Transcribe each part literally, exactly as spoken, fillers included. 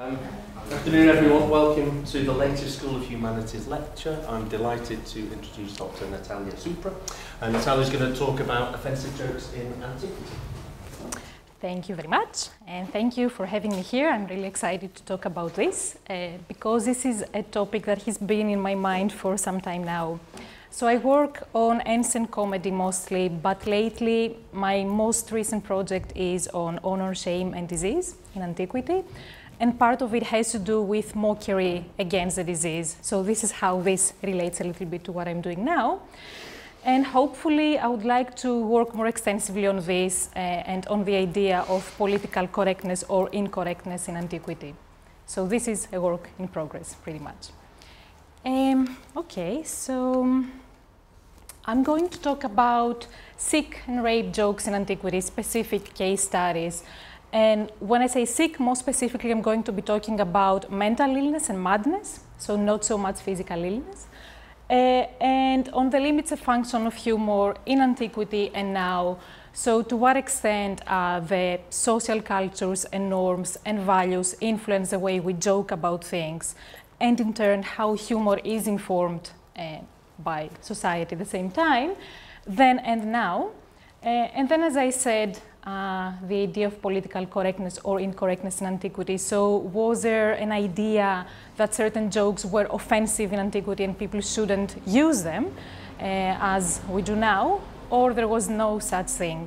Um, good afternoon everyone, welcome to the latest School of Humanities lecture. I'm delighted to introduce Doctor Natalia Supra, and Natalia's going to talk about offensive jokes in antiquity. Thank you very much, and thank you for having me here. I'm really excited to talk about this, uh, because this is a topic that has been in my mind for some time now. So I work on ancient comedy mostly, but lately my most recent project is on honor, shame and disease in antiquity. And part of it has to do with mockery against the disease. So this is how this relates a little bit to what I'm doing now. And hopefully I would like to work more extensively on this uh, and on the idea of political correctness or incorrectness in antiquity. So this is a work in progress, pretty much. Um, okay, so I'm going to talk about sick and rape jokes in antiquity, specific case studies. And when I say sick, more specifically, I'm going to be talking about mental illness and madness, so not so much physical illness. Uh, and on the limits of function of humor in antiquity and now, so to what extent uh, the social cultures and norms and values influence the way we joke about things, and in turn, how humor is informed uh, by society at the same time, then and now. Uh, and then, as I said, Uh, the idea of political correctness or incorrectness in antiquity. So was there an idea that certain jokes were offensive in antiquity and people shouldn't use them uh, as we do now, or there was no such thing?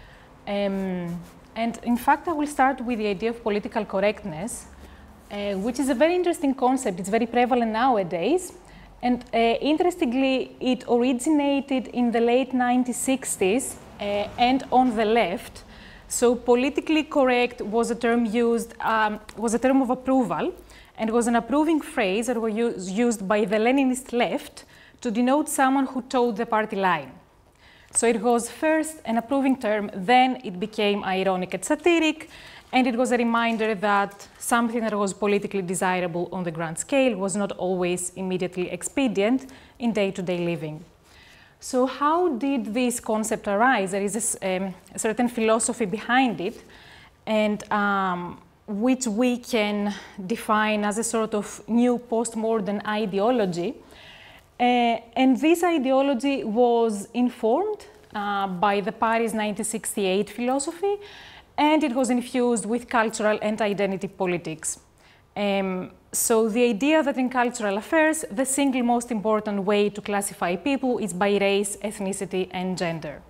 Um, and in fact, I will start with the idea of political correctness, uh, which is a very interesting concept. It's very prevalent nowadays. And uh, interestingly, it originated in the late nineteen sixties uh, and on the left. So politically correct was a term used, um, was a term of approval, and was an approving phrase that was used by the Leninist left to denote someone who toed the party line. So it was first an approving term, then it became ironic and satiric, and it was a reminder that something that was politically desirable on the grand scale was not always immediately expedient in day-to-day living. So how did this concept arise? There is a, um, a certain philosophy behind it, and um, which we can define as a sort of new postmodern ideology. Uh, and this ideology was informed uh, by the Paris nineteen sixty-eight philosophy, and it was infused with cultural and identity politics. Um, so the idea that in cultural affairs, the single most important way to classify people is by race, ethnicity, and gender.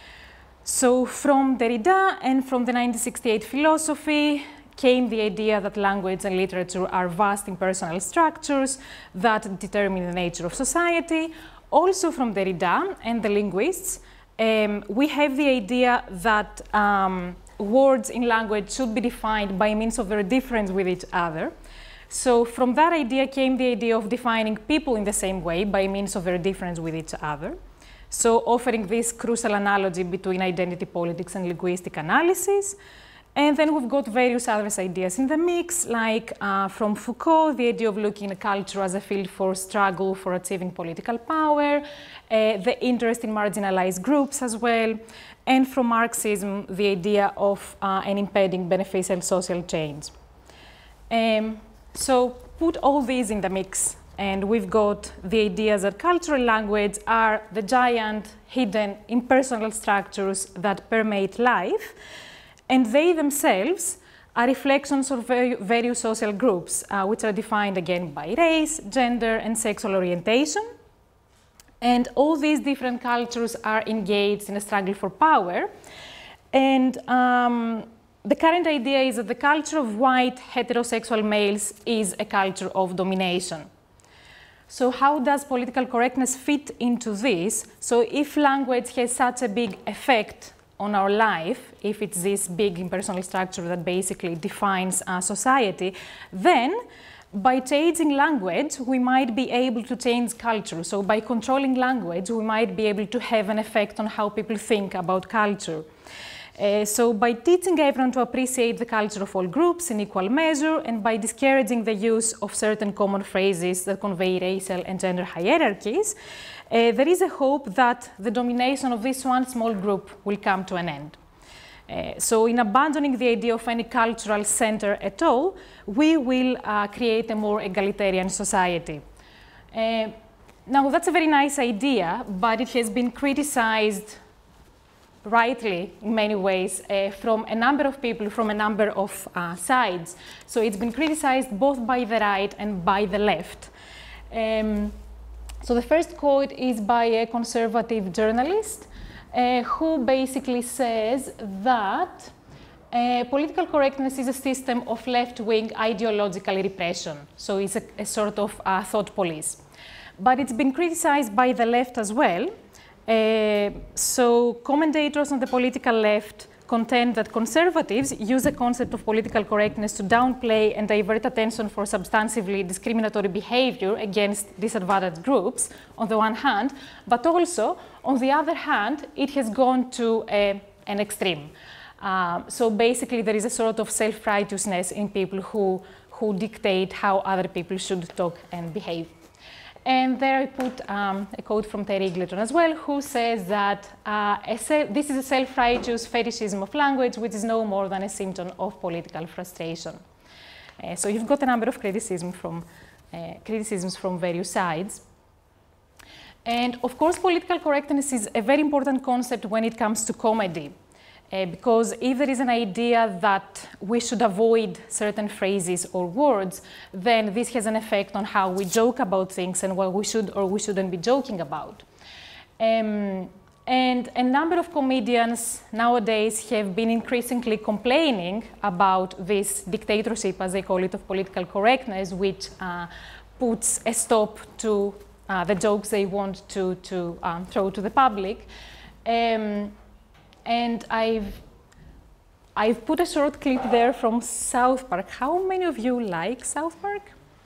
So from Derrida and from the nineteen sixty-eight philosophy came the idea that language and literature are vast impersonal structures that determine the nature of society. Also from Derrida and the linguists, um, we have the idea that um, words in language should be defined by means of their difference with each other. So from that idea came the idea of defining people in the same way by means of their difference with each other. So offering this crucial analogy between identity politics and linguistic analysis. And then we've got various other ideas in the mix, like uh, from Foucault, the idea of looking at culture as a field for struggle for achieving political power, uh, the interest in marginalized groups as well, and from Marxism, the idea of uh, an impending beneficial social change. Um, so put all these in the mix, and we've got the ideas that cultural language are the giant, hidden, impersonal structures that permeate life, and they themselves are reflections of various social groups, uh, which are defined again by race, gender, and sexual orientation. And all these different cultures are engaged in a struggle for power. And um, the current idea is that the culture of white heterosexual males is a culture of domination. So how does political correctness fit into this? So if language has such a big effect on our life, if it's this big impersonal structure that basically defines our society, then by changing language, we might be able to change culture. So by controlling language, we might be able to have an effect on how people think about culture. Uh, so by teaching everyone to appreciate the culture of all groups in equal measure, and by discouraging the use of certain common phrases that convey racial and gender hierarchies, uh, there is a hope that the domination of this one small group will come to an end. Uh, so in abandoning the idea of any cultural center at all, we will uh, create a more egalitarian society. Uh, now, that's a very nice idea, but it has been criticized rightly, in many ways, uh, from a number of people, from a number of uh, sides. So it's been criticized both by the right and by the left. Um, so the first quote is by a conservative journalist uh, who basically says that uh, political correctness is a system of left-wing ideological repression. So it's a, a sort of uh, thought police. But it's been criticized by the left as well. Uh, so commentators on the political left contend that conservatives use the concept of political correctness to downplay and divert attention for substantively discriminatory behavior against disadvantaged groups, on the one hand, but also, on the other hand, it has gone to a, an extreme. Um, so basically, there is a sort of self-righteousness in people who, who dictate how other people should talk and behave. And there I put um, a quote from Terry Eagleton as well, who says that uh, a this is a self-righteous fetishism of language, which is no more than a symptom of political frustration. Uh, so you've got a number of criticism from, uh, criticisms from various sides. And of course, political correctness is a very important concept when it comes to comedy. Uh, because if there is an idea that we should avoid certain phrases or words, then this has an effect on how we joke about things and what we should or we shouldn't be joking about. Um, and a number of comedians nowadays have been increasingly complaining about this dictatorship, as they call it, of political correctness, which uh, puts a stop to uh, the jokes they want to, to um, throw to the public. Um, And I've, I've put a short clip there from South Park. How many of you like South Park?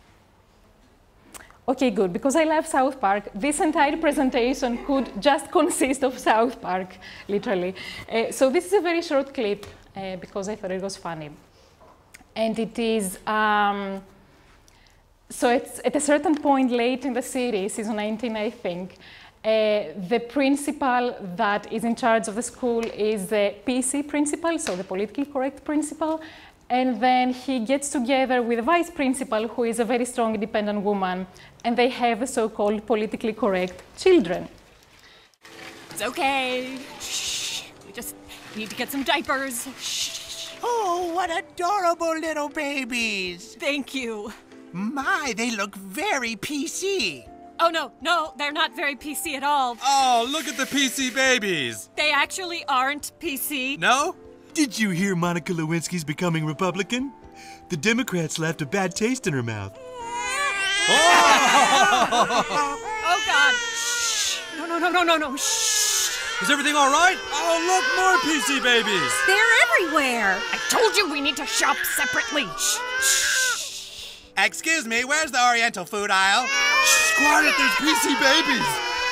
Okay, good, because I love South Park. This entire presentation could just consist of South Park, literally. Uh, so this is a very short clip, uh, because I thought it was funny. And it is, um, so it's at a certain point late in the series, season nineteen, I think, Uh, the principal that is in charge of the school is the P C principal, so the politically correct principal, and then he gets together with the vice principal, who is a very strong, independent woman, and they have the so-called politically correct children. It's okay. Shh. We just need to get some diapers. Shh. Oh, what adorable little babies! Thank you. My, they look very P C. Oh, no, no, they're not very P C at all. Oh, look at the P C babies. They actually aren't P C. No? Did you hear Monica Lewinsky's becoming Republican? The Democrats left a bad taste in her mouth. Oh, God. Shh. No, no, no, no, no, no. Shh. Is everything all right? Oh, look, more P C babies. They're everywhere. I told you we need to shop separately. Shh. Shh. Excuse me, where's the Oriental food aisle? Shh, quiet, there's P C babies.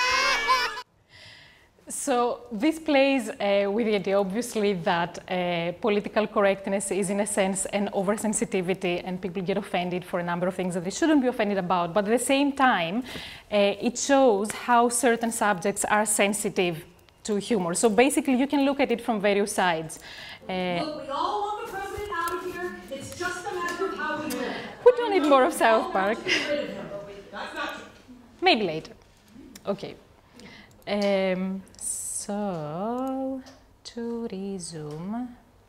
So this plays uh, with the idea, obviously, that uh, political correctness is, in a sense, an oversensitivity, and people get offended for a number of things that they shouldn't be offended about. But at the same time, uh, it shows how certain subjects are sensitive to humor. So basically, you can look at it from various sides. Uh, Look, we all want the president out of here. It's just a matter of how we do it. we don't need more of South Park. That's not true. Maybe later. Okay. Um, so, to resume.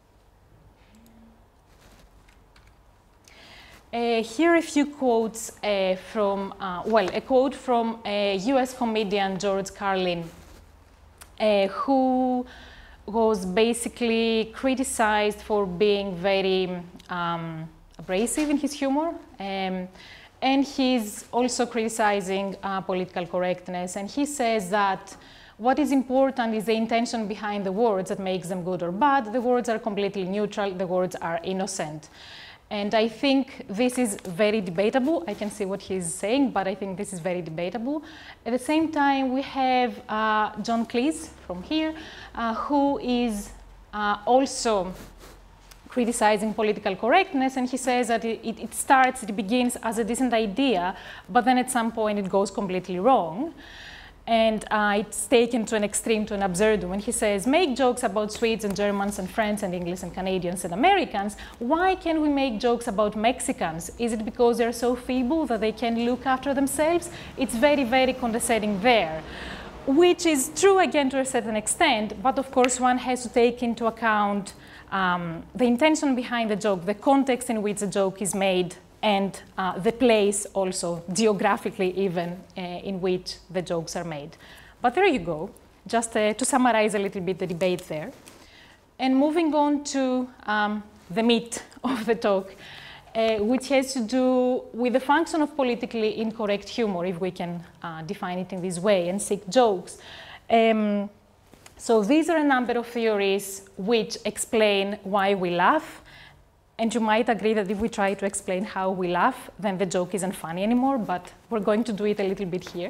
Uh, here are a few quotes uh, from, uh, well, a quote from uh, U S comedian George Carlin, uh, who was basically criticized for being very um, abrasive in his humor. Um, and he's also criticizing uh, political correctness. And he says that what is important is the intention behind the words that makes them good or bad. The words are completely neutral. The words are innocent. And I think this is very debatable. I can see what he's saying, but I think this is very debatable. At the same time, we have uh, John Cleese from here, uh, who is uh, also criticizing political correctness, and he says that it, it, it starts, it begins as a decent idea, but then at some point it goes completely wrong. And uh, it's taken to an extreme, to an absurdum. When he says, make jokes about Swedes and Germans and French and English and Canadians and Americans, why can't we make jokes about Mexicans? Is it because they're so feeble that they can't look after themselves? It's very, very condescending there, which is true again to a certain extent, but of course one has to take into account um, the intention behind the joke, the context in which the joke is made, and uh, the place also, geographically even, uh, in which the jokes are made. But there you go, just uh, to summarize a little bit the debate there. And moving on to um, the meat of the talk, uh, which has to do with the function of politically incorrect humor, if we can uh, define it in this way, and sick jokes. Um, so these are a number of theories which explain why we laugh. And you might agree that if we try to explain how we laugh, then the joke isn't funny anymore, but we're going to do it a little bit here.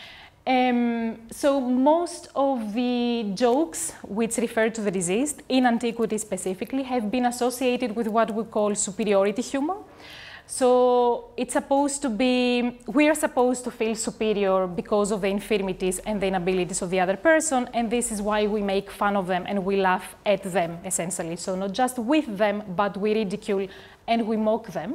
Um, so most of the jokes which refer to the deceased, in antiquity specifically, have been associated with what we call superiority humor. So it's supposed to be, we are supposed to feel superior because of the infirmities and the inabilities of the other person, and this is why we make fun of them and we laugh at them, essentially. So not just with them, but we ridicule and we mock them.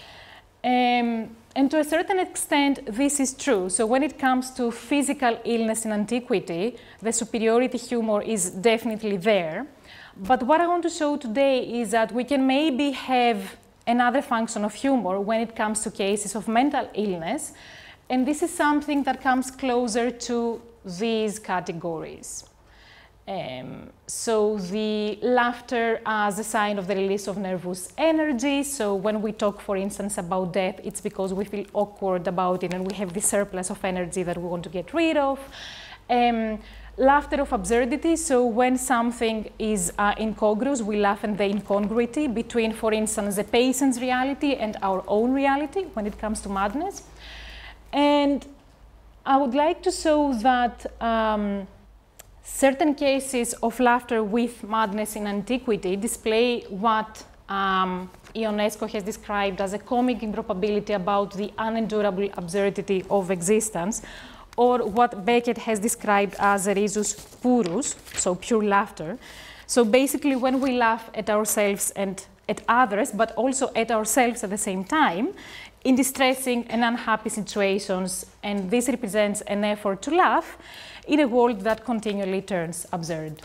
Um, and to a certain extent, this is true. So when it comes to physical illness in antiquity, the superiority humor is definitely there. But what I want to show today is that we can maybe have another function of humor when it comes to cases of mental illness. And this is something that comes closer to these categories. Um, so the laughter as a sign of the release of nervous energy. So when we talk, for instance, about death, it's because we feel awkward about it and we have this surplus of energy that we want to get rid of. Um, Laughter of absurdity, so when something is uh, incongruous, we laugh at the incongruity between, for instance, the patient's reality and our own reality when it comes to madness. And I would like to show that um, certain cases of laughter with madness in antiquity display what um, Ionesco has described as a comic improbability about the unendurable absurdity of existence, or what Beckett has described as a risus purus, so pure laughter. So basically when we laugh at ourselves and at others, but also at ourselves at the same time, in distressing and unhappy situations, and this represents an effort to laugh in a world that continually turns absurd.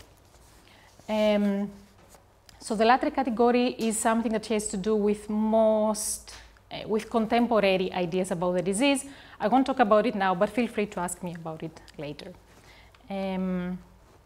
Um, so the latter category is something that has to do with most, uh, with contemporary ideas about the disease. I won't talk about it now, but feel free to ask me about it later. Um,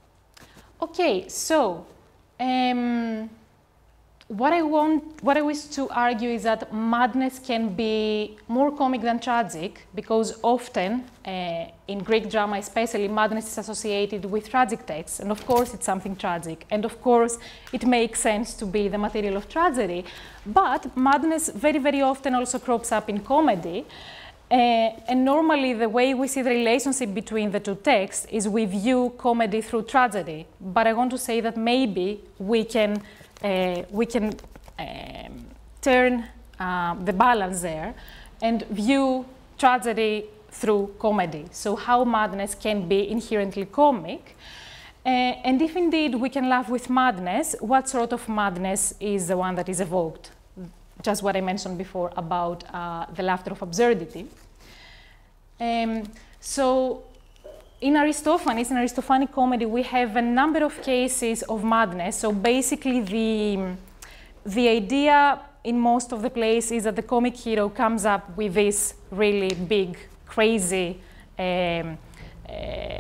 okay, so um, what I want, what I wish to argue is that madness can be more comic than tragic, because often uh, in Greek drama, especially, madness is associated with tragic texts, and of course it's something tragic, and of course it makes sense to be the material of tragedy. But madness very, very often also crops up in comedy. Uh, and normally the way we see the relationship between the two texts is we view comedy through tragedy. But I want to say that maybe we can, uh, we can um, turn uh, the balance there and view tragedy through comedy. So how madness can be inherently comic. Uh, and if indeed we can laugh with madness, what sort of madness is the one that is evoked? Just what I mentioned before about uh, the laughter of absurdity. Um, so in Aristophanes, in Aristophanic comedy, we have a number of cases of madness. So basically the, the idea in most of the plays is that the comic hero comes up with this really big, crazy, um, uh,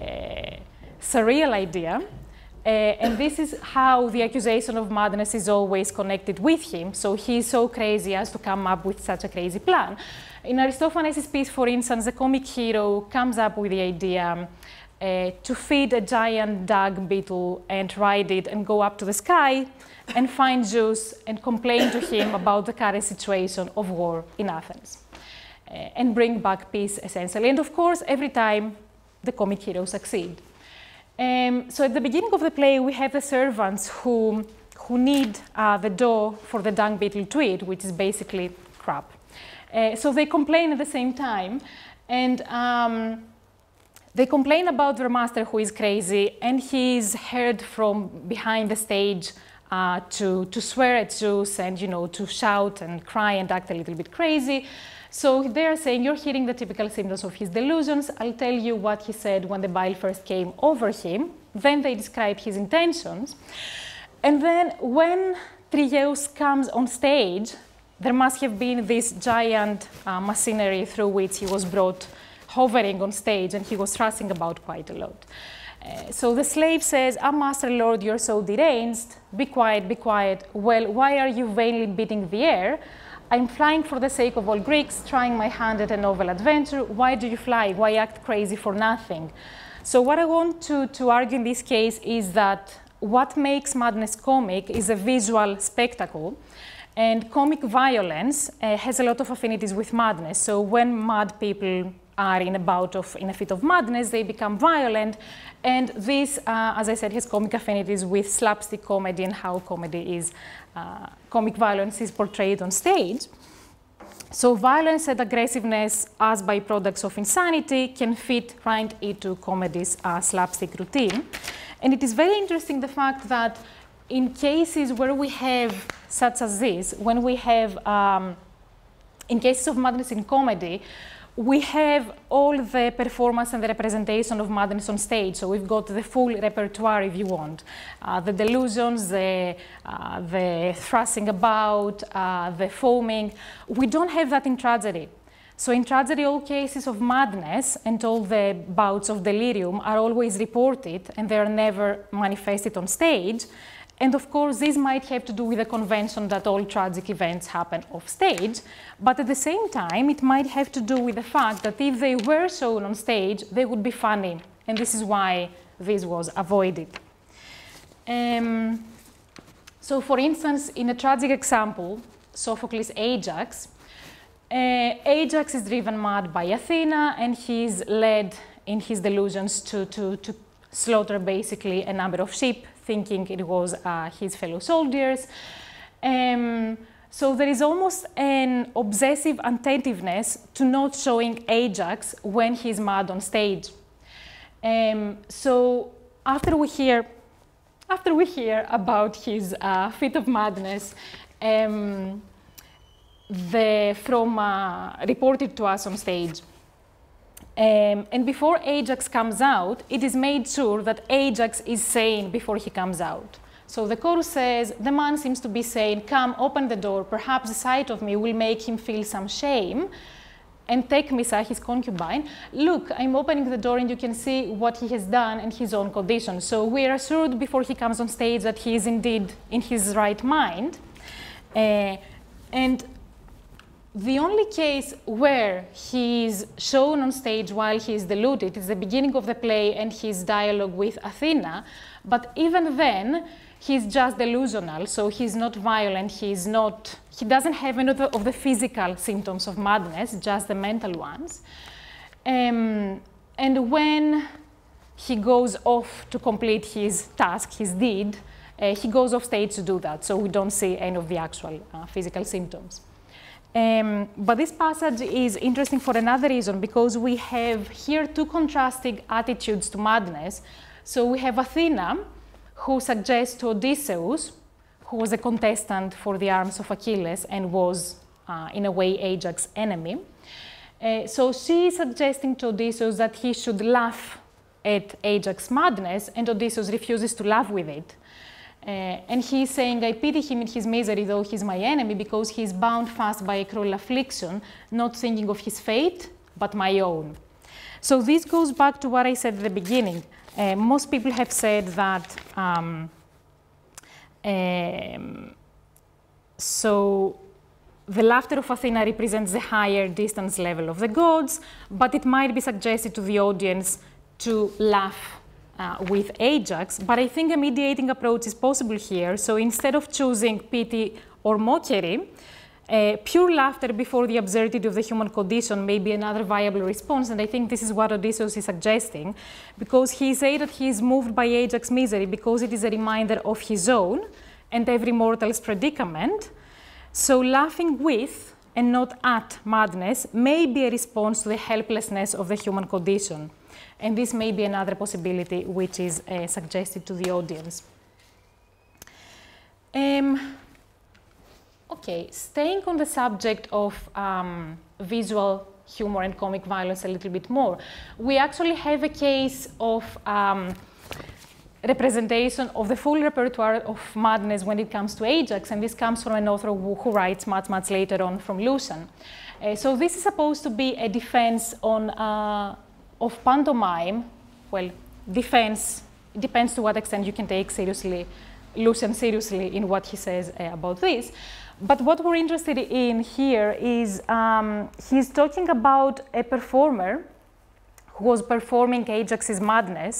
surreal idea. Uh, and this is how the accusation of madness is always connected with him. So he's so crazy as to come up with such a crazy plan. In Aristophanes' piece, for instance, the comic hero comes up with the idea uh, to feed a giant dung beetle and ride it and go up to the sky and find Zeus and complain to him about the current situation of war in Athens uh, and bring back peace, essentially. And of course, every time the comic hero succeeds. Um, so at the beginning of the play, we have the servants who, who need uh, the dough for the dung beetle to eat, which is basically crap. Uh, so they complain at the same time. And um, they complain about their master who is crazy, and he is heard from behind the stage uh, to, to swear at Zeus and, you know, to shout and cry and act a little bit crazy. So they're saying, you're hearing the typical symptoms of his delusions. I'll tell you what he said when the bile first came over him. Then they describe his intentions. And then when Trigeus comes on stage, there must have been this giant uh, machinery through which he was brought hovering on stage, and he was thrusting about quite a lot. Uh, so the slave says, ah, Master Lord, you're so deranged. Be quiet, be quiet. Well, why are you vainly beating the air? I'm flying for the sake of all Greeks, trying my hand at a novel adventure. Why do you fly? Why act crazy for nothing? So what I want to, to argue in this case is that what makes madness comic is a visual spectacle. And comic violence uh, has a lot of affinities with madness. So when mad people are in a bout of, in a fit of madness, they become violent. And this, uh, as I said, has comic affinities with slapstick comedy and how comedy is, uh, comic violence is portrayed on stage. So violence and aggressiveness as byproducts of insanity can fit right into comedy's uh, slapstick routine. And it is very interesting the fact that in cases where we have, such as this, when we have, um, in cases of madness in comedy, we have all the performance and the representation of madness on stage. So we've got the full repertoire, if you want. Uh, the delusions, the, uh, the thrusting about, uh, the foaming. We don't have that in tragedy. So in tragedy, all cases of madness and all the bouts of delirium are always reported, and they are never manifested on stage. And of course, this might have to do with the convention that all tragic events happen off stage. But at the same time, it might have to do with the fact that if they were shown on stage, they would be funny. And this is why this was avoided. Um, so for instance, in a tragic example, Sophocles' Ajax, uh, Ajax is driven mad by Athena, and he's led in his delusions to, to, to slaughter basically a number of sheep, thinking it was uh, his fellow soldiers. Um, so there is almost an obsessive attentiveness to not showing Ajax when he's mad on stage. Um, so after we hear, after we hear about his uh, fit of madness, um, the, from uh, reported to us on stage, Um, and before Ajax comes out, it is made sure that Ajax is sane before he comes out. So the chorus says, the man seems to be sane, come, open the door, perhaps the sight of me will make him feel some shame. And Tecmessa, his concubine, look, I'm opening the door and you can see what he has done in his own condition. So we are assured before he comes on stage that he is indeed in his right mind. Uh, and the only case where he is shown on stage while he is deluded is the beginning of the play and his dialogue with Athena. But even then, he's just delusional, so he's not violent, he's not, he doesn't have any of the physical symptoms of madness, just the mental ones. Um, and when he goes off to complete his task, his deed, uh, he goes off stage to do that, so we don't see any of the actual uh, physical symptoms. Um, but this passage is interesting for another reason, because we have here two contrasting attitudes to madness. So we have Athena, who suggests to Odysseus, who was a contestant for the arms of Achilles and was, uh, in a way, Ajax's enemy. Uh, so she is suggesting to Odysseus that he should laugh at Ajax's madness, and Odysseus refuses to laugh with it. Uh, and he's saying, I pity him in his misery, though he's my enemy, because he's bound fast by a cruel affliction, not thinking of his fate, but my own. So this goes back to what I said at the beginning. Uh, most people have said that, um, um, so the laughter of Athena represents the higher distance level of the gods, but it might be suggested to the audience to laugh Uh, with Ajax, but I think a mediating approach is possible here. So instead of choosing pity or mockery, uh, pure laughter before the absurdity of the human condition may be another viable response, and I think this is what Odysseus is suggesting, because he says that he is moved by Ajax's misery because it is a reminder of his own and every mortal's predicament. So laughing with and not at madness may be a response to the helplessness of the human condition. And this may be another possibility which is uh, suggested to the audience. Um, okay, staying on the subject of um, visual humor and comic violence a little bit more, we actually have a case of um, representation of the full repertoire of madness when it comes to Ajax, and this comes from an author who, who writes much, much later on, from Lucian. Uh, so this is supposed to be a defense on, uh, of pantomime. Well, defense, it depends to what extent you can take seriously, Lucian seriously in what he says uh, about this. But what we're interested in here is um, he's talking about a performer who was performing Ajax's madness.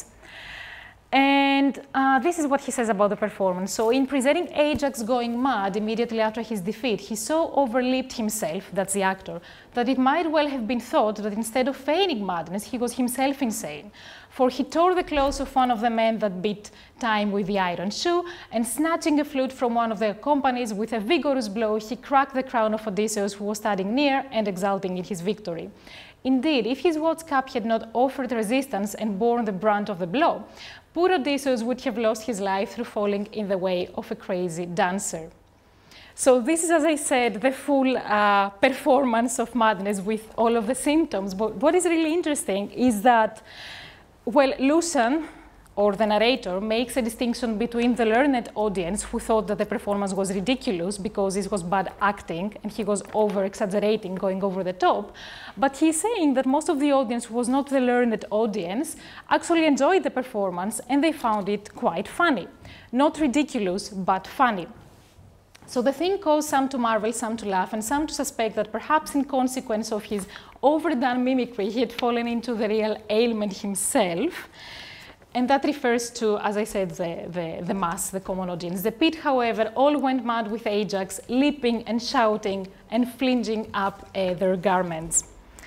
And uh, this is what he says about the performance. So in presenting Ajax going mad immediately after his defeat, he so overleaped himself, that's the actor, that it might well have been thought that instead of feigning madness, he was himself insane. For he tore the clothes of one of the men that beat time with the iron shoe, and snatching a flute from one of their companies with a vigorous blow, he cracked the crown of Odysseus, who was standing near and exulting in his victory. Indeed, if his watch cap had not offered resistance and borne the brunt of the blow, poor Odysseus would have lost his life through falling in the way of a crazy dancer. So this is, as I said, the full uh, performance of madness with all of the symptoms. But what is really interesting is that, well, Lucian, or the narrator, makes a distinction between the learned audience who thought that the performance was ridiculous because it was bad acting and he was over-exaggerating, going over the top. But he's saying that most of the audience who was not the learned audience actually enjoyed the performance and they found it quite funny. Not ridiculous, but funny. So the thing caused some to marvel, some to laugh, and some to suspect that perhaps in consequence of his overdone mimicry, he had fallen into the real ailment himself. And that refers to, as I said, the, the, the mass, the common audience. The pit, however, all went mad with Ajax, leaping and shouting and flinging up uh, their garments.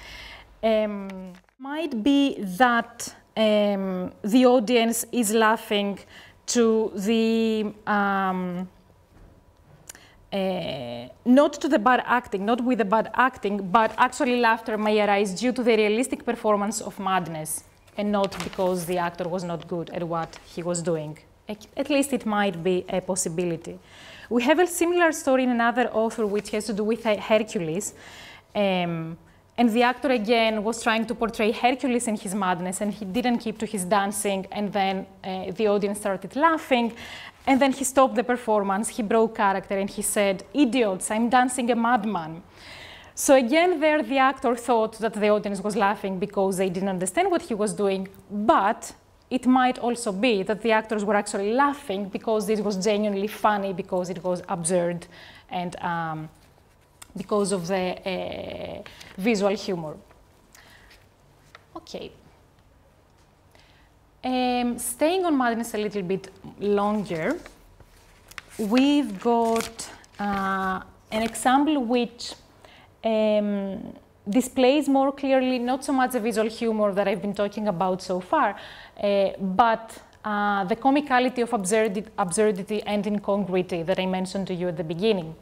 Um, might be that um, the audience is laughing to the, um, uh, not to the bad acting, not with the bad acting, but actually laughter may arise due to the realistic performance of madness, and not because the actor was not good at what he was doing. At least it might be a possibility. We have a similar story in another author which has to do with Hercules. Um, and the actor, again, was trying to portray Hercules in his madness, and he didn't keep to his dancing, and then uh, the audience started laughing. And then he stopped the performance, he broke character, and he said, "Idiots, I'm dancing a madman." So again, there the actor thought that the audience was laughing because they didn't understand what he was doing, but it might also be that the actors were actually laughing because this was genuinely funny, because it was absurd, and um, because of the uh, visual humor. Okay. Um, staying on madness a little bit longer, we've got uh, an example which Um, displays more clearly not so much the visual humor that I've been talking about so far, uh, but uh, the comicality of absurdi absurdity and incongruity that I mentioned to you at the beginning.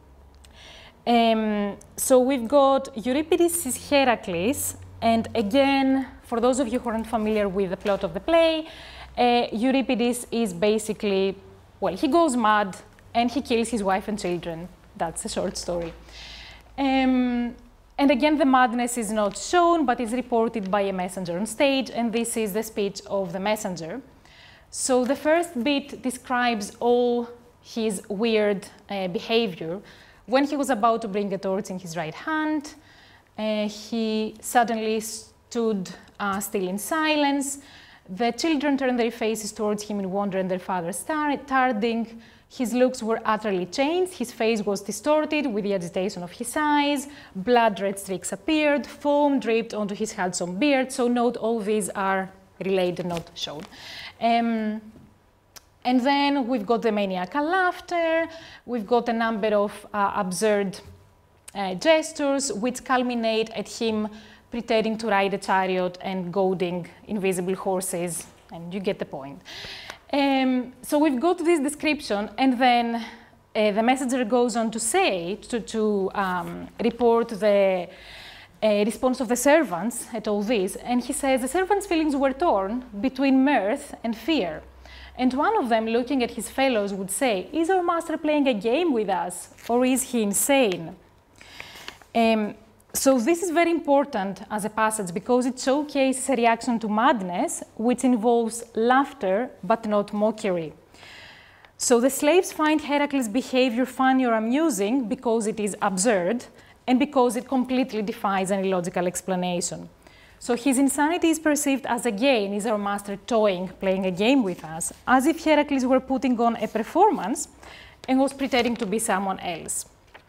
Um, so we've got Euripides' Heracles, and again, for those of you who aren't familiar with the plot of the play, uh, Euripides is basically, well, he goes mad and he kills his wife and children. That's a short story. Um, and again, the madness is not shown, but is reported by a messenger on stage, and this is the speech of the messenger. So the first bit describes all his weird uh, behavior. When he was about to bring a torch in his right hand, uh, he suddenly stood uh, still in silence. The children turned their faces towards him in wonder, and their father starting. His looks were utterly changed, his face was distorted with the agitation of his eyes, blood-red streaks appeared, foam dripped onto his handsome beard, so note all these are relayed and not shown. Um, and then we've got the maniacal laughter, we've got a number of uh, absurd uh, gestures which culminate at him pretending to ride a chariot and goading invisible horses, and you get the point. Um, so we've got this description, and then uh, the messenger goes on to say, to, to um, report the a response of the servants at all this, and he says the servants' feelings were torn between mirth and fear. And one of them, looking at his fellows, would say, "Is our master playing a game with us, or is he insane?" Um, so this is very important as a passage because it showcases a reaction to madness, which involves laughter but not mockery. So the slaves find Heracles' behavior funny or amusing because it is absurd and because it completely defies any logical explanation. So his insanity is perceived as, again, is our master toying, playing a game with us, as if Heracles were putting on a performance and was pretending to be someone else.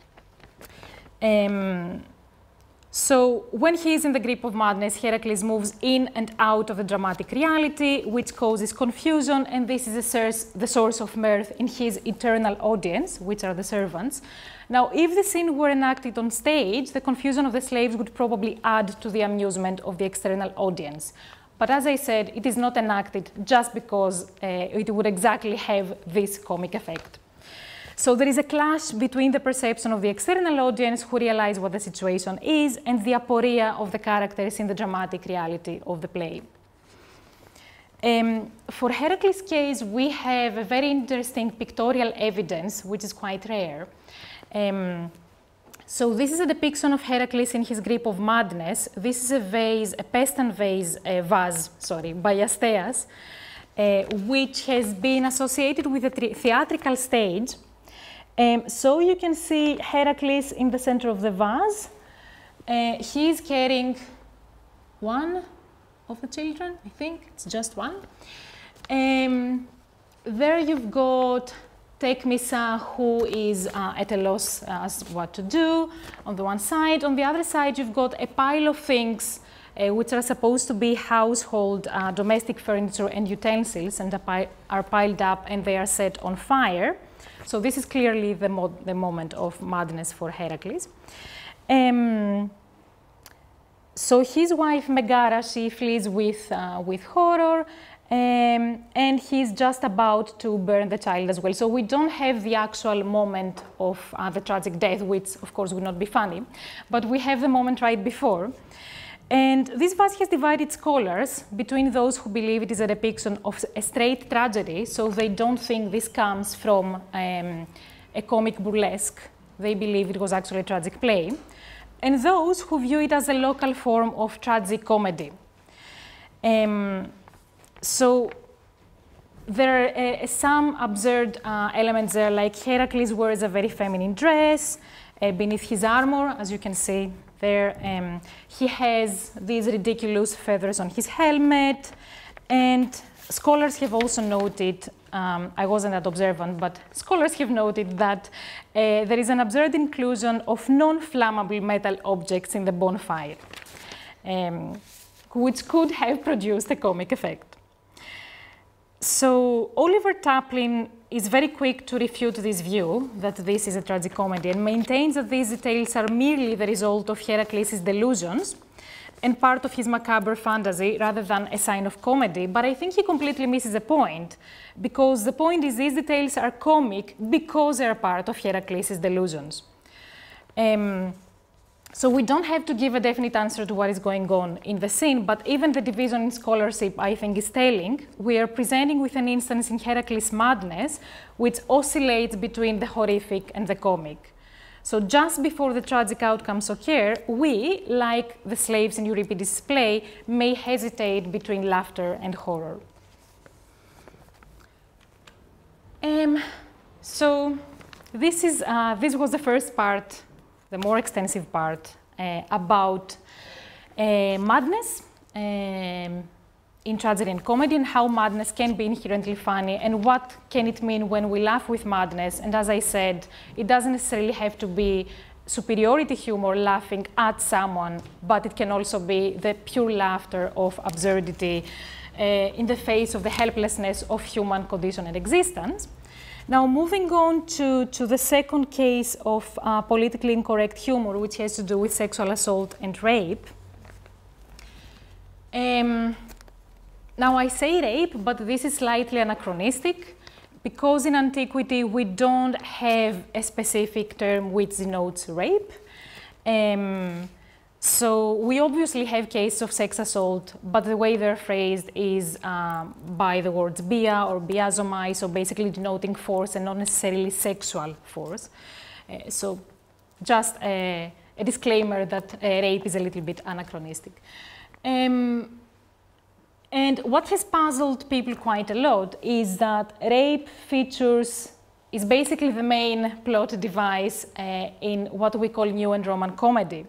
Um, so when he is in the grip of madness, Heracles moves in and out of the dramatic reality, which causes confusion, and this is the source, the source of mirth in his eternal audience, which are the servants. Now, if the scene were enacted on stage, the confusion of the slaves would probably add to the amusement of the external audience. But as I said, it is not enacted just because uh, it would exactly have this comic effect. So there is a clash between the perception of the external audience who realize what the situation is and the aporia of the characters in the dramatic reality of the play. Um, for Heracles' case, we have a very interesting pictorial evidence, which is quite rare. Um, so this is a depiction of Heracles in his grip of madness. This is a vase, a pestan vase, a vase, sorry, by Asteas, uh, which has been associated with the theatrical stage. Um, so you can see Heracles in the center of the vase. Uh, he is carrying one of the children, I think, it's just one. Um, there you've got Tecmessa, who is uh, at a loss as what to do on the one side. On the other side, you've got a pile of things uh, which are supposed to be household, uh, domestic furniture and utensils, and are piled up and they are set on fire. So this is clearly the, mo the moment of madness for Heracles. Um, so his wife Megara, she flees with, uh, with horror, um, and he's just about to burn the child as well. So we don't have the actual moment of uh, the tragic death, which of course would not be funny, but we have the moment right before. And this vase has divided scholars between those who believe it is a depiction of a straight tragedy, so they don't think this comes from um, a comic burlesque. They believe it was actually a tragic play. And those who view it as a local form of tragic comedy. Um, so there are uh, some absurd uh, elements there, like Heracles wears a very feminine dress. Uh, beneath his armor, as you can see, there, um, he has these ridiculous feathers on his helmet, and scholars have also noted, um, I wasn't that observant, but scholars have noted that uh, there is an absurd inclusion of non-flammable metal objects in the bonfire, um, which could have produced a comic effect. So Oliver Taplin is very quick to refute this view that this is a tragicomedy and maintains that these details are merely the result of Heracles' delusions and part of his macabre fantasy rather than a sign of comedy. But I think he completely misses the point, because the point is these details are comic because they are part of Heracles' delusions. Um, So we don't have to give a definite answer to what is going on in the scene, but even the division in scholarship, I think, is telling. We are presenting with an instance in Heracles' madness, which oscillates between the horrific and the comic. So just before the tragic outcomes occur, we, like the slaves in Euripides' play, may hesitate between laughter and horror. Um, so this, is, uh, this was the first part, the more extensive part, uh, about uh, madness um, in tragedy and comedy, and how madness can be inherently funny, and what can it mean when we laugh with madness. And as I said, it doesn't necessarily have to be superiority humor, laughing at someone, but it can also be the pure laughter of absurdity uh, in the face of the helplessness of human condition and existence. Now, moving on to, to the second case of uh, politically incorrect humor, which has to do with sexual assault and rape. Um, now, I say rape, but this is slightly anachronistic, because in antiquity we don't have a specific term which denotes rape. Um, So we obviously have cases of sex assault, but the way they're phrased is um, by the words bia or biazomai, so basically denoting force and not necessarily sexual force. Uh, so just a, a disclaimer that uh, rape is a little bit anachronistic. Um, and what has puzzled people quite a lot is that rape features is basically the main plot device uh, in what we call New and Roman comedy.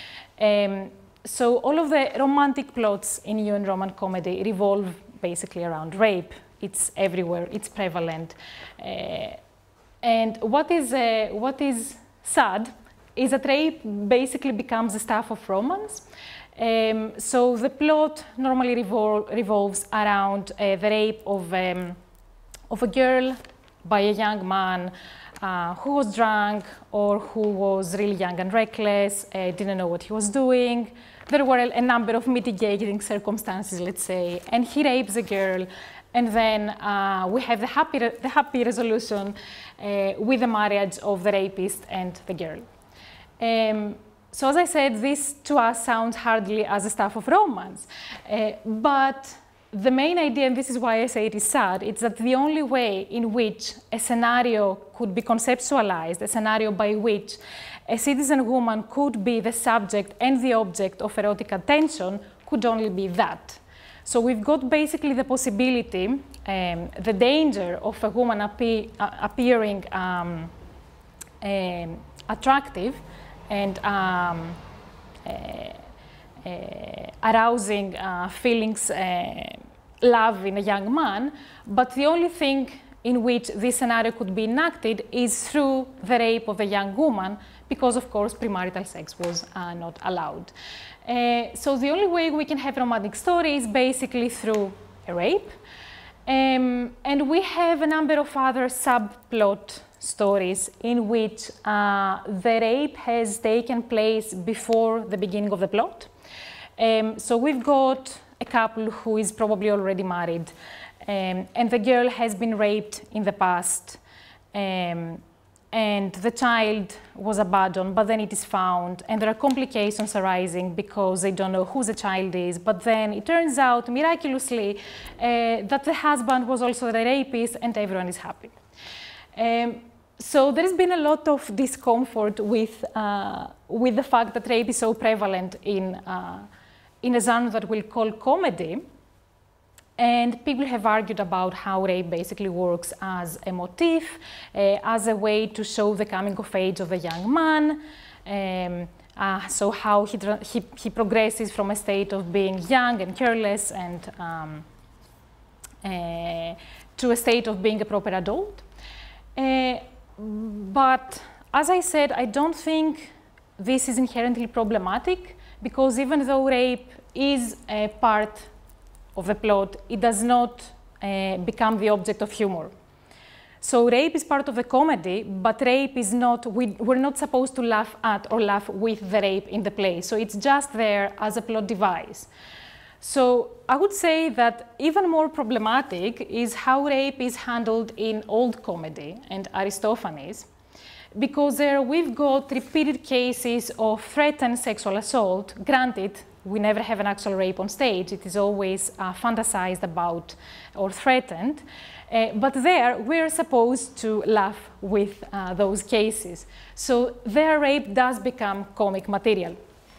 Um, so all of the romantic plots in New and Roman comedy revolve basically around rape. It's everywhere, it's prevalent. Uh, and what is, uh, what is sad is that rape basically becomes the stuff of romance. Um, so the plot normally revol revolves around uh, the rape of, um, of a girl by a young man Uh, who was drunk or who was really young and reckless, uh, didn't know what he was doing. There were a, a number of mitigating circumstances, let's say, and he rapes a girl. And then uh, we have the happy, the happy resolution uh, with the marriage of the rapist and the girl. Um, so as I said, this to us sounds hardly as a stuff of romance. Uh, but the main idea, and this is why I say it is sad, it's that the only way in which a scenario could be conceptualized, a scenario by which a citizen woman could be the subject and the object of erotic attention, could only be that. So we've got basically the possibility, um, the danger of a woman appe uh, appearing um, um, attractive and um, uh, Uh, arousing uh, feelings, uh, love in a young man, but the only thing in which this scenario could be enacted is through the rape of a young woman, because of course premarital sex was uh, not allowed. Uh, so the only way we can have a romantic story is basically through a rape. Um, and we have a number of other subplot stories in which uh, the rape has taken place before the beginning of the plot. Um, so we've got a couple who is probably already married, um, and the girl has been raped in the past, um, and the child was abandoned, but then it is found, and there are complications arising because they don't know who the child is, but then it turns out, miraculously, uh, that the husband was also the rapist, and everyone is happy. Um, So there's been a lot of discomfort with, uh, with the fact that rape is so prevalent in, uh, in a genre that we'll call comedy. And people have argued about how rape basically works as a motif, uh, as a way to show the coming of age of a young man. Um, uh, so how he, he, he progresses from a state of being young and careless and um, uh, to a state of being a proper adult. Uh, But as I said, I don't think this is inherently problematic, because even though rape is a part of the plot, it does not uh, become the object of humor. So rape is part of the comedy, but rape is not, we, we're not supposed to laugh at or laugh with the rape in the play. So it's just there as a plot device. So I would say that even more problematic is how rape is handled in old comedy and Aristophanes, because there we've got repeated cases of threatened sexual assault. Granted, we never have an actual rape on stage. It is always uh, fantasized about or threatened. Uh, but there, we're supposed to laugh with uh, those cases. So their rape does become comic material.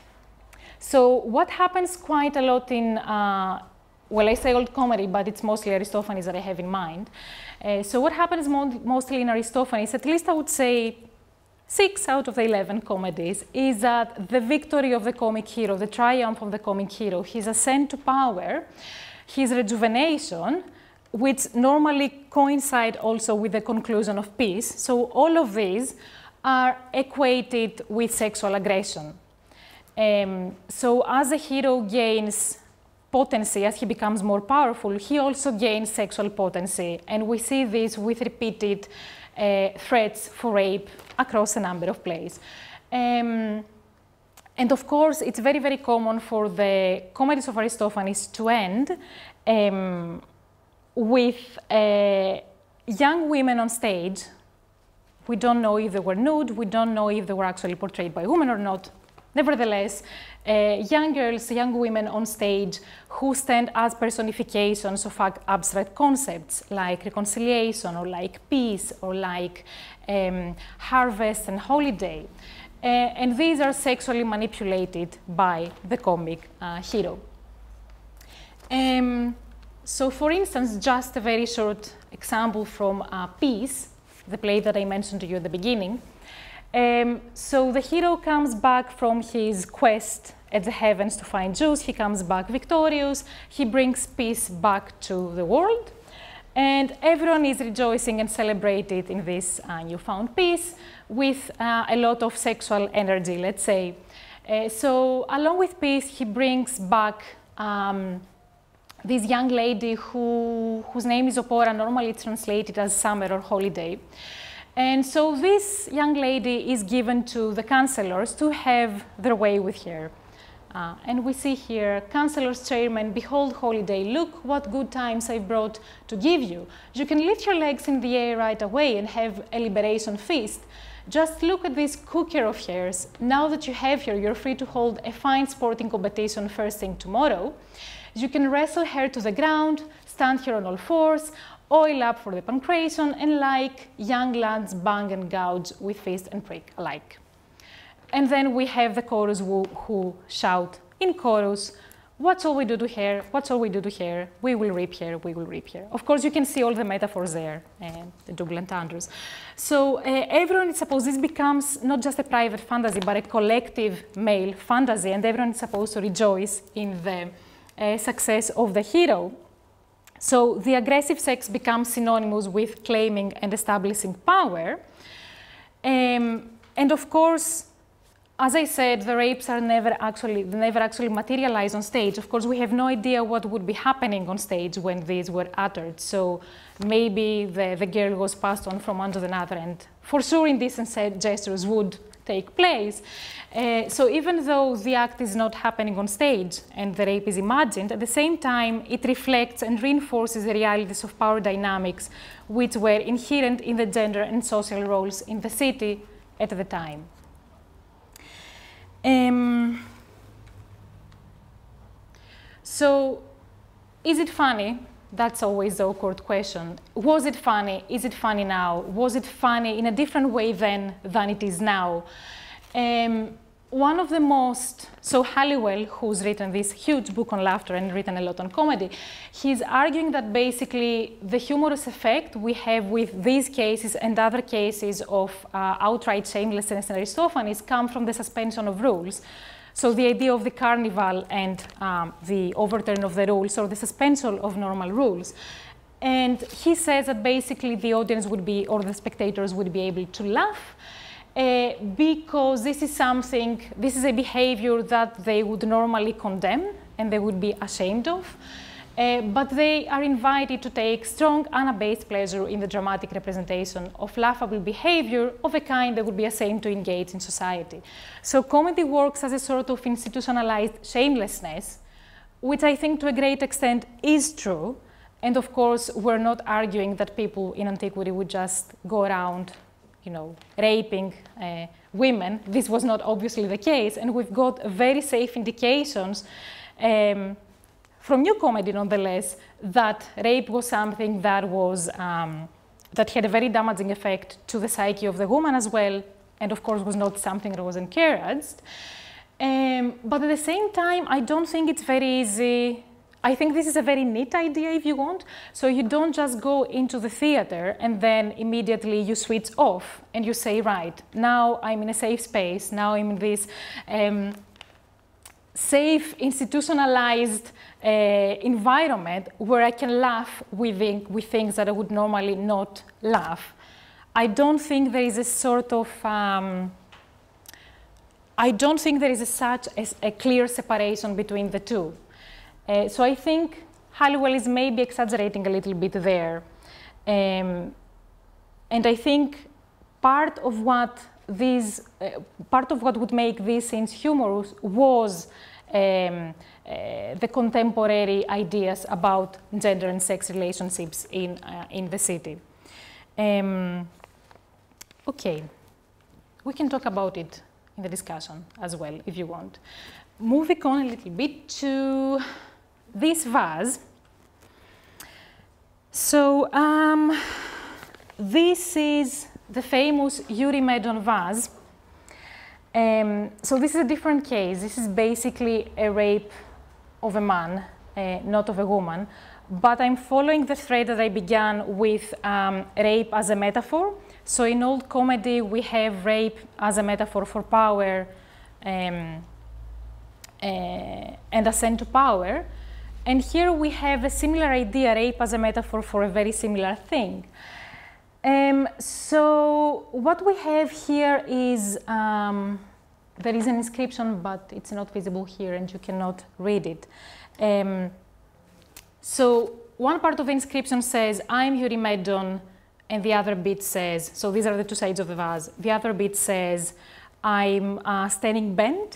So what happens quite a lot in, uh, well, I say old comedy, but it's mostly Aristophanes that I have in mind. Uh, so what happens mo mostly in Aristophanes, at least I would say six out of the eleven comedies, is that the victory of the comic hero, the triumph of the comic hero, his ascent to power, his rejuvenation, which normally coincide also with the conclusion of peace. So all of these are equated with sexual aggression. Um, so as a hero gains potency, as he becomes more powerful, he also gains sexual potency. And we see this with repeated uh, threats for rape across a number of plays. Um, and of course, it's very, very common for the comedies of Aristophanes to end um, with uh, young women on stage. We don't know if they were nude, we don't know if they were actually portrayed by women or not. Nevertheless, uh, young girls, young women on stage who stand as personifications of abstract concepts like reconciliation or like peace or like um, harvest and holiday. Uh, and these are sexually manipulated by the comic uh, hero. Um, so for instance, just a very short example from uh, Peace, the play that I mentioned to you at the beginning. Um, so the hero comes back from his quest at the heavens to find Zeus. He comes back victorious. He brings peace back to the world. And everyone is rejoicing and celebrating in this uh, newfound peace with uh, a lot of sexual energy, let's say. Uh, so along with peace, he brings back um, this young lady who, whose name is Opora, normally translated as summer or holiday. And so this young lady is given to the counselors to have their way with her. Uh, and we see here, counselors, chairman, behold holiday, look what good times I've brought to give you. You can lift your legs in the air right away and have a liberation feast. Just look at this cooker of hers. Now that you have her, you're free to hold a fine sporting competition first thing tomorrow. You can wrestle her to the ground, stand her on all fours, oil up for the pancreation, and like young lads bang and gouge with fist and prick alike. And then we have the chorus who, who shout in chorus, what shall we do to her? What shall we do to her? We will reap her, we will reap her. Of course, you can see all the metaphors there, and the double entendres. So uh, everyone is supposed, this becomes not just a private fantasy, but a collective male fantasy, and everyone is supposed to rejoice in the uh, success of the hero. So the aggressive sex becomes synonymous with claiming and establishing power. Um, and of course, as I said, the rapes are never actually, never actually materialized on stage. Of course, we have no idea what would be happening on stage when these were uttered. So maybe the, the girl was passed on from one to another, and for sure indecent gestures would take place. Uh, so even though the act is not happening on stage and the rape is imagined, at the same time it reflects and reinforces the realities of power dynamics which were inherent in the gender and social roles in the city at the time. Um, so is it funny? That's always the awkward question. Was it funny? Is it funny now? Was it funny in a different way then than it is now? Um, one of the most, so Halliwell, who's written this huge book on laughter and written a lot on comedy, he's arguing that basically the humorous effect we have with these cases and other cases of uh, outright shamelessness in Aristophanes come from the suspension of rules. So the idea of the carnival and um, the overturn of the rules, or the suspension of normal rules. And he says that basically the audience would be, or the spectators would be able to laugh uh, because this is something, this is a behavior that they would normally condemn and they would be ashamed of. Uh, but they are invited to take strong, unabased pleasure in the dramatic representation of laughable behavior of a kind that would be ashamed to engage in society. So comedy works as a sort of institutionalized shamelessness, which I think to a great extent is true. And of course, we're not arguing that people in antiquity would just go around, you know, raping uh, women. This was not obviously the case, and we've got very safe indications um, from new comedy, nonetheless, that rape was something that was um, that had a very damaging effect to the psyche of the woman as well, and of course was not something that was encouraged. Um, but at the same time, I don't think it's very easy. I think this is a very neat idea, if you want. So you don't just go into the theater and then immediately you switch off and you say, right, now I'm in a safe space, now I'm in this um, safe, institutionalized uh, environment where I can laugh with, with things that I would normally not laugh. I don't think there is a sort of, um, I don't think there is a such a, a clear separation between the two. Uh, so I think Halliwell is maybe exaggerating a little bit there. Um, and I think part of what these, uh, part of what would make these scenes humorous was um, uh, the contemporary ideas about gender and sex relationships in, uh, in the city. Um, okay, we can talk about it in the discussion as well, if you want. Moving on a little bit to this vase. So um, this is the famous Eurymedon vase. Um, so this is a different case. This is basically a rape of a man, uh, not of a woman. But I'm following the thread that I began with um, rape as a metaphor. So in old comedy, we have rape as a metaphor for power um, uh, and ascent to power. And here we have a similar idea, rape as a metaphor for a very similar thing. Um, so what we have here is, um, there is an inscription, but it's not visible here and you cannot read it. Um, so one part of the inscription says, I'm Eurymedon, and the other bit says, so these are the two sides of the vase. The other bit says, I'm uh, standing bent.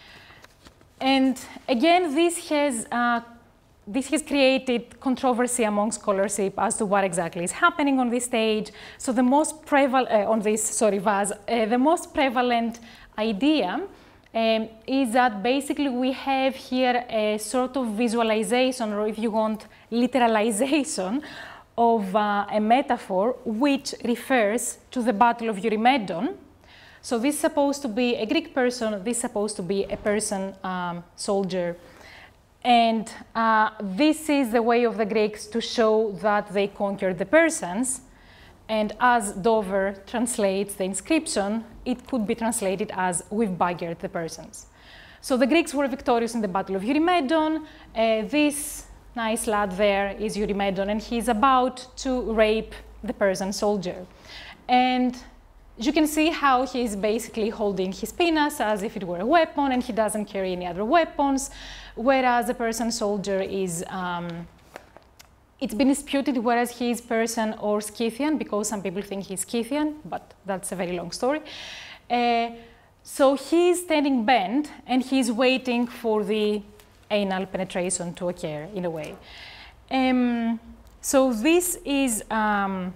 And again, this has uh, This has created controversy among scholarship as to what exactly is happening on this stage. So the most prevalent, uh, on this, sorry, vase, uh, the most prevalent idea um, is that basically we have here a sort of visualization, or if you want, literalization of uh, a metaphor which refers to the Battle of Eurymedon. So this is supposed to be a Greek person, this is supposed to be a Persian um, soldier. And uh, this is the way of the Greeks to show that they conquered the Persians. And as Dover translates the inscription, it could be translated as, we've buggered the Persians. So the Greeks were victorious in the Battle of Eurymedon. Uh, this nice lad there is Eurymedon, and he's about to rape the Persian soldier. And you can see how he's basically holding his penis as if it were a weapon, and he doesn't carry any other weapons, whereas the Persian soldier is, um, it's been disputed whether he's Persian or Scythian, because some people think he's Scythian, but that's a very long story. Uh, so he's standing bent, and he's waiting for the anal penetration to occur, in a way. Um, so this is um,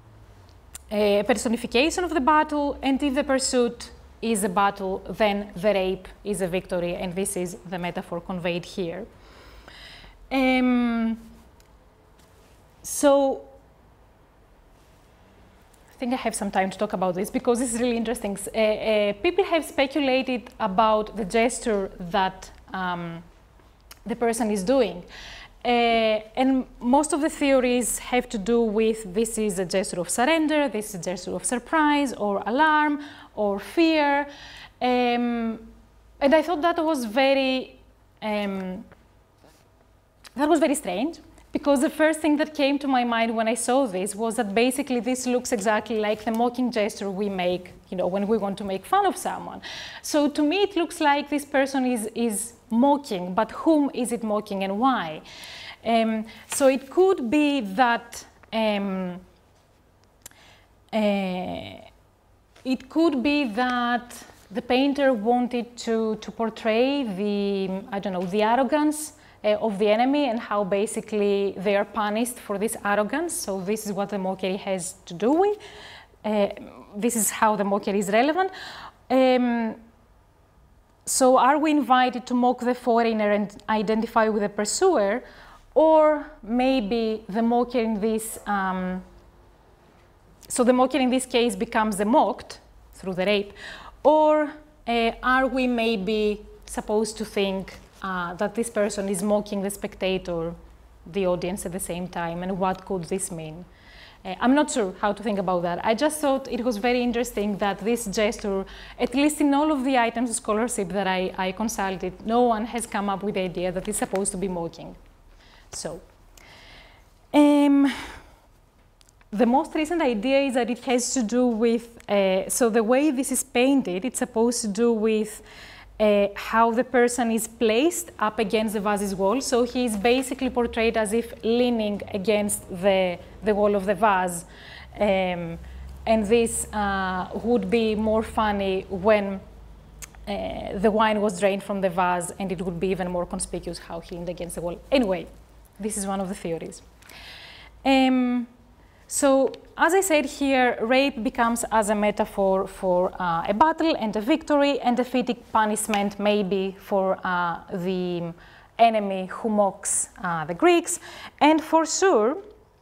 a personification of the battle, and if the pursuit is a battle, then the rape is a victory, and this is the metaphor conveyed here. Um, so I think I have some time to talk about this, because this is really interesting. Uh, uh, people have speculated about the gesture that um, the person is doing. Uh, and most of the theories have to do with, this is a gesture of surrender, this is a gesture of surprise or alarm or fear. Um, and I thought that was very, um, that was very strange, because the first thing that came to my mind when I saw this was that basically this looks exactly like the mocking gesture we make, you know, when we want to make fun of someone. So to me, it looks like this person is, is mocking, but whom is it mocking and why? Um, so it could be that um, uh, it could be that the painter wanted to, to portray the, I don't know, the arrogance uh, of the enemy, and how basically they are punished for this arrogance. So this is what the mockery has to do with. Uh, this is how the mockery is relevant. Um, so are we invited to mock the foreigner and identify with the pursuer? Or maybe the mocker in this, um, so the mocker in this case becomes the mocked through the rape. Or uh, are we maybe supposed to think uh, that this person is mocking the spectator, the audience at the same time, and what could this mean? Uh, I'm not sure how to think about that. I just thought it was very interesting that this gesture, at least in all of the items of scholarship that I, I consulted, no one has come up with the idea that it's supposed to be mocking. So, um, the most recent idea is that it has to do with, uh, so the way this is painted, it's supposed to do with uh, how the person is placed up against the vase's wall. So he is basically portrayed as if leaning against the, the wall of the vase. Um, and this uh, would be more funny when uh, the wine was drained from the vase, and it would be even more conspicuous how he leaned against the wall. Anyway. This is one of the theories. Um, So, as I said here, rape becomes as a metaphor for uh, a battle and a victory, and a fitting punishment maybe for uh, the enemy who mocks uh, the Greeks. And for sure,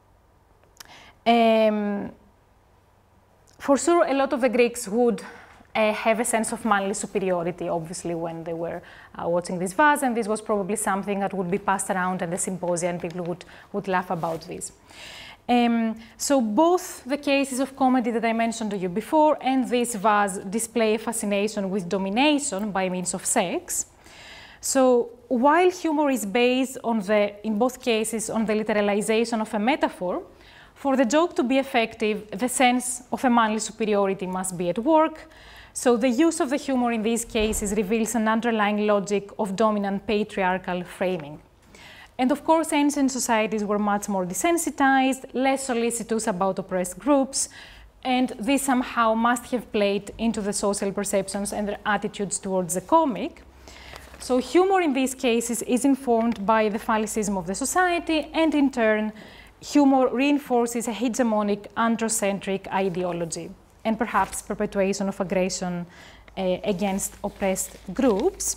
um, for sure, a lot of the Greeks would uh, have a sense of manly superiority, obviously, when they were uh, watching this vase, and this was probably something that would be passed around at the symposia, and people would, would laugh about this. Um, so both the cases of comedy that I mentioned to you before and this vase display a fascination with domination by means of sex. So while humor is based on the, in both cases, on the literalization of a metaphor, for the joke to be effective, the sense of a manly superiority must be at work. So the use of the humor in these cases reveals an underlying logic of dominant patriarchal framing. And of course, ancient societies were much more desensitized, less solicitous about oppressed groups, and this somehow must have played into the social perceptions and their attitudes towards the comic. So humor in these cases is informed by the phallicism of the society, and in turn, humor reinforces a hegemonic androcentric ideology and perhaps perpetuation of aggression uh, against oppressed groups.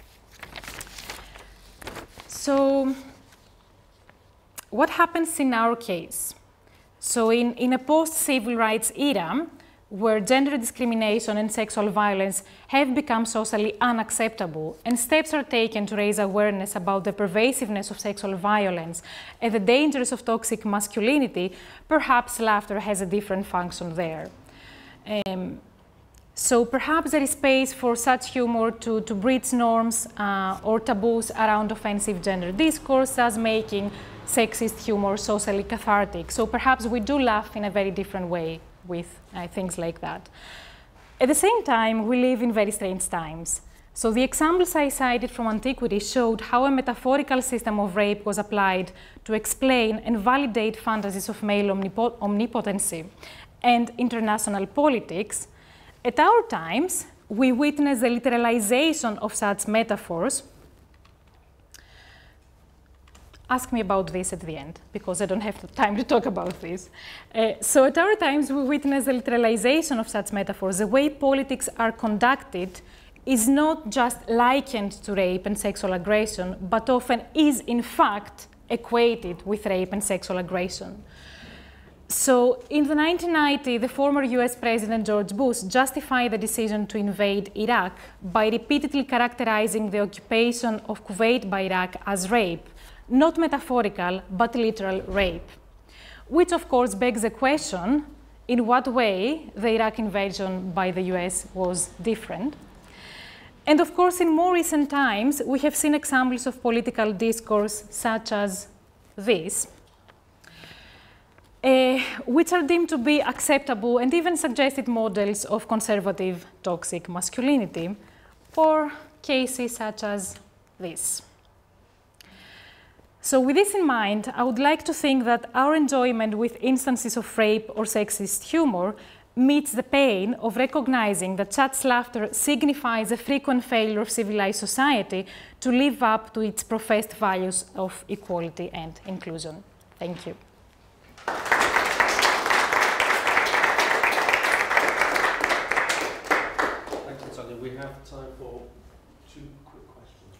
So what happens in our case? So in, in a post-civil rights era, where gender discrimination and sexual violence have become socially unacceptable, and steps are taken to raise awareness about the pervasiveness of sexual violence and the dangers of toxic masculinity, perhaps laughter has a different function there. Um, so perhaps there is space for such humor to, to breach norms uh, or taboos around offensive gender discourse, thus making sexist humor socially cathartic. So perhaps we do laugh in a very different way with uh, things like that. At the same time, we live in very strange times. So the examples I cited from antiquity showed how a metaphorical system of rape was applied to explain and validate fantasies of male omnipot omnipotency and international politics. At our times, we witness the literalization of such metaphors. Ask me about this at the end, because I don't have the time to talk about this. Uh, so at our times, we witness the literalization of such metaphors. The way politics are conducted is not just likened to rape and sexual aggression, but often is, in fact, equated with rape and sexual aggression. So in the nineteen ninety, the former U S President George Bush justified the decision to invade Iraq by repeatedly characterizing the occupation of Kuwait by Iraq as rape. Not metaphorical, but literal rape, which of course begs the question, in what way the Iraq invasion by the U S was different? And of course, in more recent times, we have seen examples of political discourse such as this, uh, which are deemed to be acceptable and even suggested models of conservative toxic masculinity, or cases such as this. So with this in mind, I would like to think that our enjoyment with instances of rape or sexist humor meets the pain of recognizing that such laughter signifies a frequent failure of civilized society to live up to its professed values of equality and inclusion. Thank you. Thank you, Natalia. We have time for two quick questions.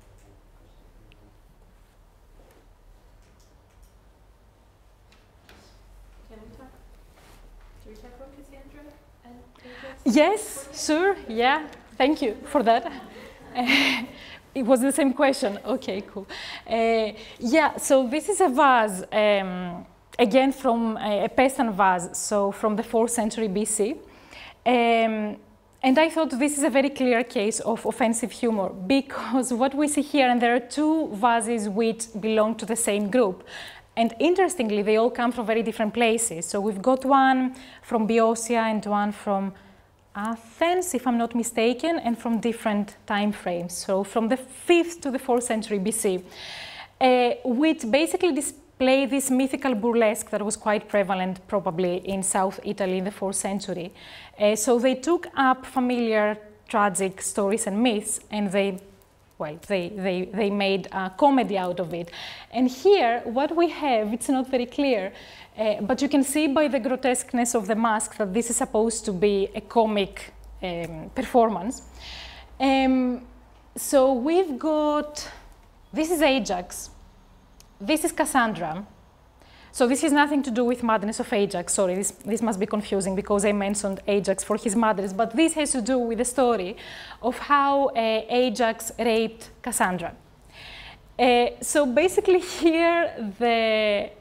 Yes, sure, yeah, thank you for that. Uh, it was the same question, okay, cool. Uh, yeah, so this is a vase, um, again from a, a peasant vase, so from the fourth century B C. Um, and I thought this is a very clear case of offensive humor, because what we see here, and there are two vases which belong to the same group. And interestingly, they all come from very different places. So we've got one from Boeotia and one from Athens, if I'm not mistaken, and from different time frames. So from the fifth to the fourth century B C, uh, which basically display this mythical burlesque that was quite prevalent probably in South Italy in the fourth century. Uh, so they took up familiar tragic stories and myths, and they well, they, they, they made a comedy out of it. And here, what we have, it's not very clear, uh, but you can see by the grotesqueness of the mask that this is supposed to be a comic um, performance. Um, so we've got, this is Ajax, this is Cassandra. So this has nothing to do with Madness of Ajax. Sorry, this, this must be confusing because I mentioned Ajax for his madness, but this has to do with the story of how uh, Ajax raped Cassandra. Uh, so basically here the,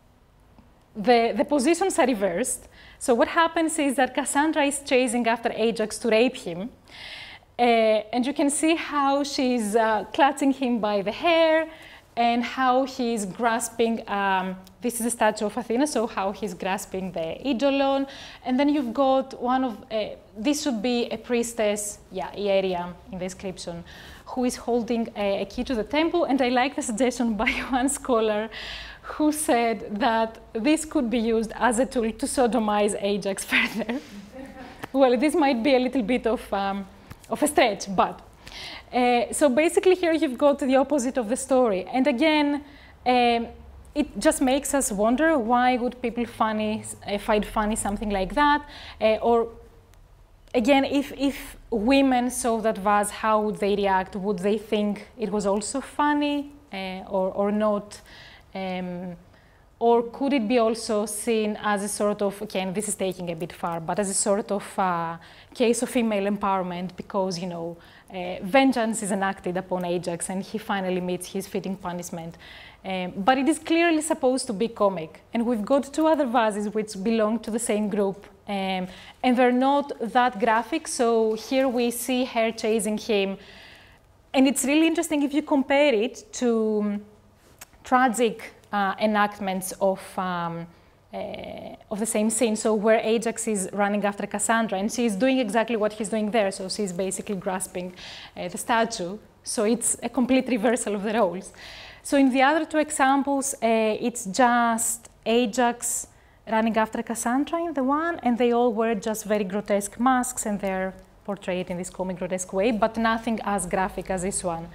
the, the positions are reversed. So what happens is that Cassandra is chasing after Ajax to rape him. Uh, and you can see how she's uh, clutching him by the hair, and how he's grasping, um, this is a statue of Athena, so how he's grasping the eidolon. And then you've got one of, uh, this should be a priestess, yeah, Ieria in the inscription, who is holding a, a key to the temple. And I like the suggestion by one scholar who said that this could be used as a tool to sodomize Ajax further. Well, this might be a little bit of, um, of a stretch, but Uh, so basically here you've got the opposite of the story. And again, um, it just makes us wonder why would people funny, uh, find funny something like that? Uh, or again, if, if women saw that vase, how would they react? Would they think it was also funny uh, or, or not? Um, or could it be also seen as a sort of, again, this is taking a bit far, but as a sort of uh, case of female empowerment because, you know, Uh, vengeance is enacted upon Ajax and he finally meets his fitting punishment. Um, but it is clearly supposed to be comic. And we've got two other vases which belong to the same group. Um, and they're not that graphic. So here we see her chasing him. And it's really interesting if you compare it to um, tragic uh, enactments of um, Uh, of the same scene, so where Ajax is running after Cassandra, and she's doing exactly what he's doing there, so she's basically grasping uh, the statue. So it's a complete reversal of the roles. So in the other two examples, uh, it's just Ajax running after Cassandra in the one, and they all wear just very grotesque masks, and they're portrayed in this comic grotesque way, but nothing as graphic as this one.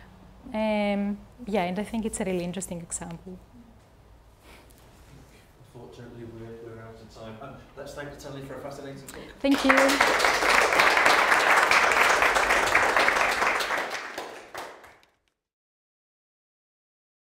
Um, yeah, and I think it's a really interesting example. Unfortunately, we're, we're out of time. Um, let's thank Natalia for a fascinating talk. Thank you.